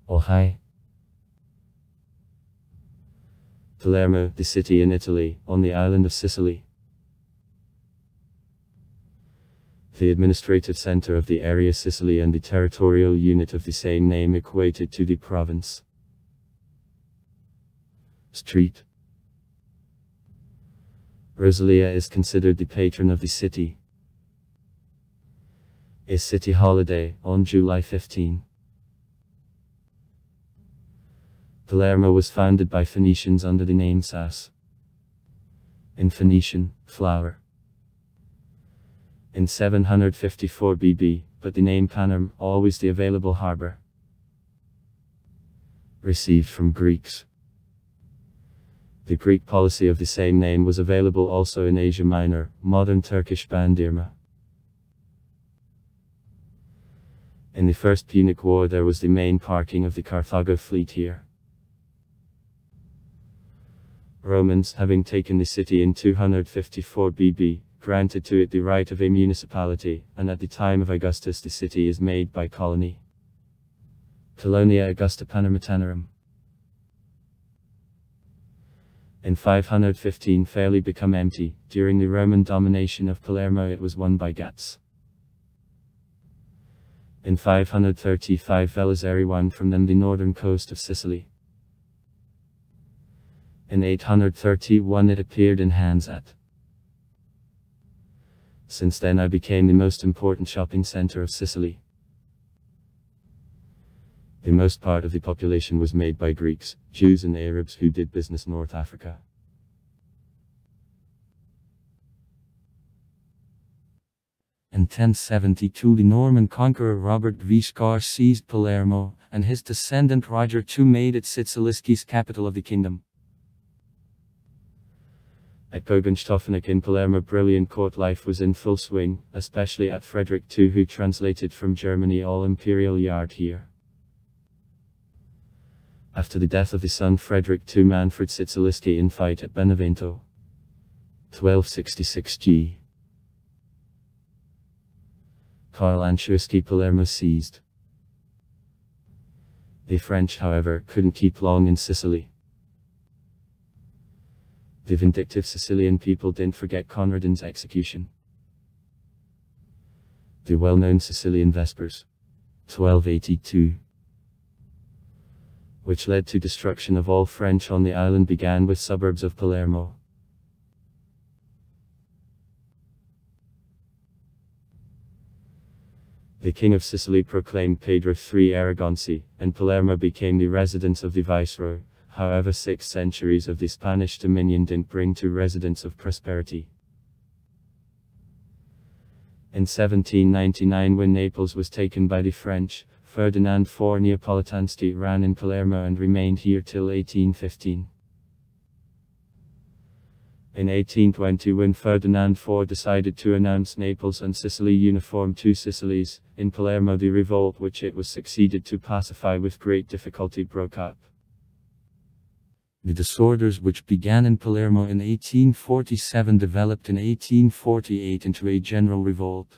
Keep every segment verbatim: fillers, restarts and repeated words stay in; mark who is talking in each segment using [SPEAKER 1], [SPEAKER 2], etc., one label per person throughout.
[SPEAKER 1] Oh hi. Palermo, the city in Italy, on the island of Sicily. The administrative center of the area Sicily and the territorial unit of the same name equated to the province. Street. Rosalia is considered the patron of the city. A city holiday, on July fifteenth. Palermo was founded by Phoenicians under the name Sas. In Phoenician, flower. In seven hundred fifty-four B B, but the name Panerm, always the available harbor. Received from Greeks. The Greek policy of the same name was available also in Asia Minor, modern Turkish Bandırma. In the First Punic War there was the main parking of the Carthago fleet here. Romans, having taken the city in two hundred fifty-four B B, granted to it the right of a municipality, and at the time of Augustus the city is made by colony. Colonia Augusta Panermitanorum. In five hundred fifteen fairly become empty. During the Roman domination of Palermo it was won by Gats. In five hundred thirty-five Velazari won from them the northern coast of Sicily. In eight hundred thirty-one it appeared in hands at. Since then I became the most important shopping center of Sicily. The most part of the population was made by Greeks, Jews and Arabs who did business North Africa. In ten seventy-two the Norman conqueror Robert Guiscard seized Palermo, and his descendant Roger the Second made it Siciliski's capital of the kingdom. At Gogenstofenik in Palermo brilliant court life was in full swing, especially at Frederick the Second who translated from Germany all imperial yard here. After the death of the son Frederick the Second Manfred Siciliski in fight at Benevento. twelve sixty-six G. Karl Anschutski Palermo seized. The French, however, couldn't keep long in Sicily. The vindictive Sicilian people didn't forget Conradin's execution. The well-known Sicilian Vespers. twelve eighty-two. Which led to destruction of all French on the island began with suburbs of Palermo. The King of Sicily proclaimed Pedro the Third Aragonese, and Palermo became the residence of the viceroy. However, six centuries of the Spanish dominion didn't bring to residents of prosperity. In seventeen ninety-nine, when Naples was taken by the French, Ferdinand the Fourth Neapolitanski ran in Palermo and remained here till eighteen fifteen. In eighteen twenty, when Ferdinand the Fourth decided to announce Naples and Sicily uniform two Sicilies, in Palermo the revolt which it was succeeded to pacify with great difficulty broke up. The disorders which began in Palermo in eighteen forty-seven developed in eighteen forty-eight into a general revolt.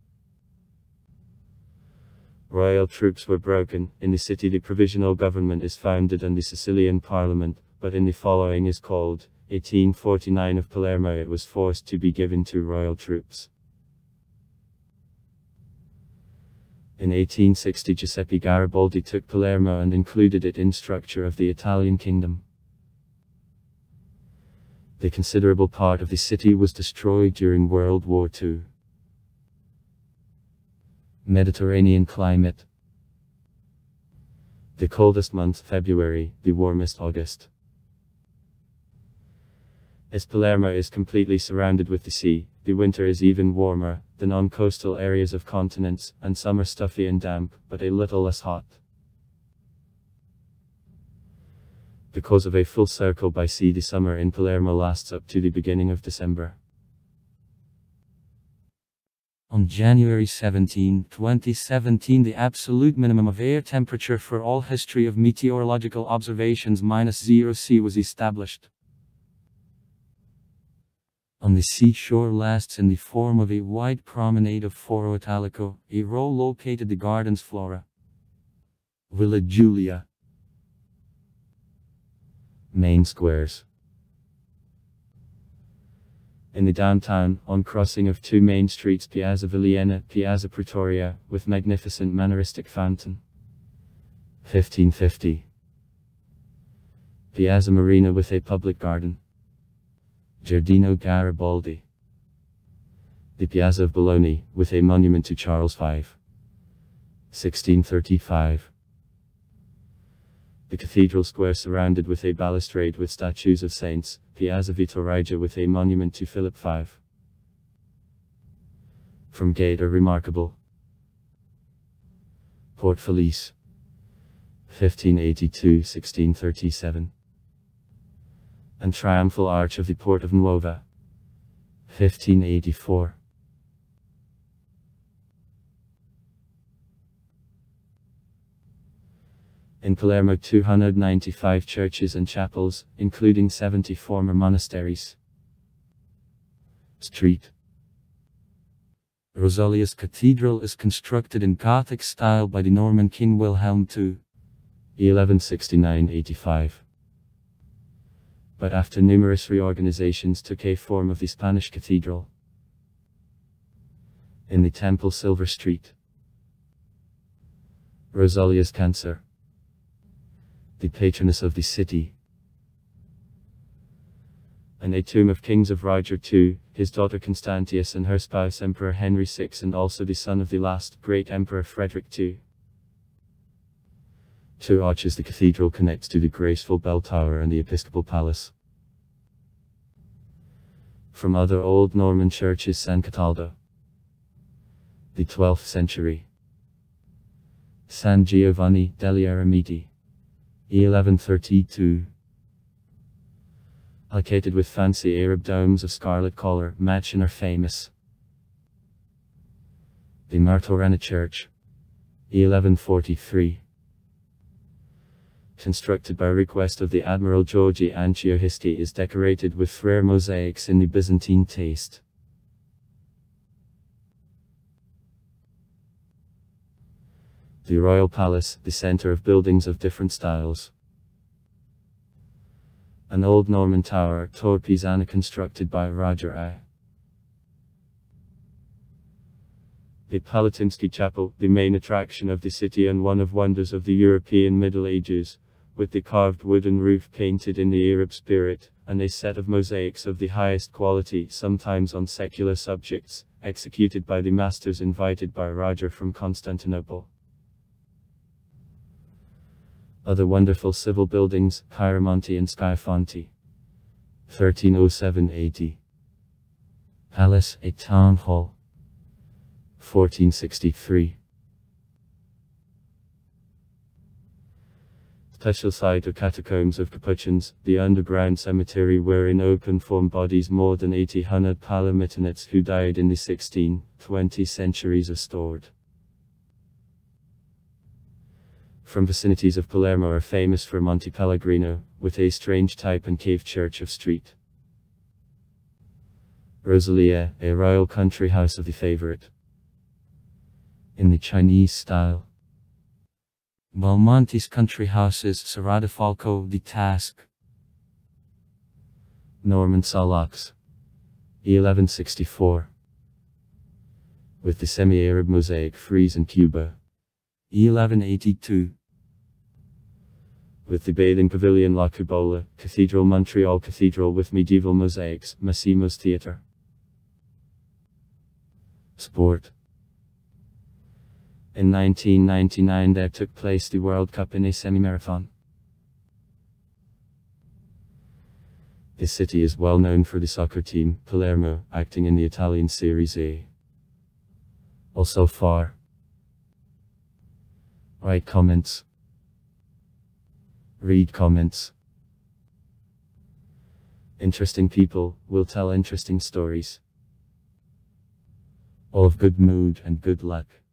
[SPEAKER 1] Royal troops were broken. In the city the provisional government is founded and the Sicilian parliament, but in the following is called, eighteen forty-nine of Palermo it was forced to be given to royal troops. In eighteen sixty Giuseppe Garibaldi took Palermo and included it in structure of the Italian kingdom. The considerable part of the city was destroyed during World War Two. Mediterranean climate. The coldest month February, the warmest August. As Palermo is completely surrounded with the sea, the winter is even warmer than on coastal areas of continents, and summer stuffy and damp, but a little less hot. Because of a full circle by sea, the summer in Palermo lasts up to the beginning of December. On January seventeenth, twenty seventeen, the absolute minimum of air temperature for all history of meteorological observations minus zero C was established. On the seashore lasts in the form of a wide promenade of Foro Italico, a row located the garden's flora. Villa Giulia. Main squares. In the downtown, on crossing of two main streets, Piazza Villiena, Piazza Pretoria, with magnificent Manneristic fountain. fifteen fifty. Piazza Marina with a public garden. Giardino Garibaldi. The Piazza of Bologna, with a monument to Charles the Fifth. sixteen thirty-five. The Cathedral Square surrounded with a balustrade with statues of saints, Piazza Vittoria with a monument to Philip the Fifth. From gate are remarkable. Port Felice. fifteen eighty-two to sixteen thirty-seven. And Triumphal Arch of the Port of Nuova. fifteen eighty-four. In Palermo two hundred ninety-five churches and chapels, including seventy former monasteries. Street. Rosolia's Cathedral is constructed in Gothic style by the Norman King Wilhelm the Second. eleven sixty-nine to eighty-five. But after numerous reorganizations took a form of the Spanish cathedral. In the Temple Silver Street. Rosolia's Cancer. The patroness of the city. And a tomb of kings of Roger the Second, his daughter Constantius and her spouse Emperor Henry the Sixth, and also the son of the last great Emperor Frederick the Second. Two arches. The cathedral connects to the graceful bell tower and the episcopal palace. From other old Norman churches, San Cataldo. The twelfth century. San Giovanni degli Eremiti. eleven thirty-two. Located with fancy Arab domes of scarlet color, match and are famous. The Martorana Church. eleven forty-three. Constructed by request of the Admiral Giorgi Antiochisti, is decorated with rare mosaics in the Byzantine taste. The Royal Palace, the center of buildings of different styles. An old Norman tower, Tor Pisana, constructed by Roger the Second. The Palatinski Chapel, the main attraction of the city and one of wonders of the European Middle Ages, with the carved wooden roof painted in the Arab spirit, and a set of mosaics of the highest quality, sometimes on secular subjects, executed by the masters invited by Roger from Constantinople. Other wonderful civil buildings, Chiaramonti and Schiafonti. thirteen oh seven to eighty. Palace, a town hall. fourteen sixty-three. Special site of catacombs of Capuchins, the underground cemetery where in open form bodies more than eighty hundred Palamitanites who died in the sixteenth, twentieth centuries are stored. From vicinities of Palermo are famous for Monte Pellegrino, with a strange type and cave church of street. Rosalia, a royal country house of the favorite. In the Chinese style. Belmonte's country houses, Serrata Falco, the Task. Norman Salox. eleven sixty-four. With the semi-Arab mosaic frieze in Cuba. eleven eighty-two. With the bathing pavilion La Cubola, Cathedral Montreal Cathedral with medieval mosaics, Massimo's Theatre. Sport. In nineteen ninety-nine there took place the World Cup in a semi-marathon. The city is well known for the soccer team, Palermo, acting in the Italian Series A. Also far. Write comments. Read comments. Interesting people will tell interesting stories. All of good mood and good luck.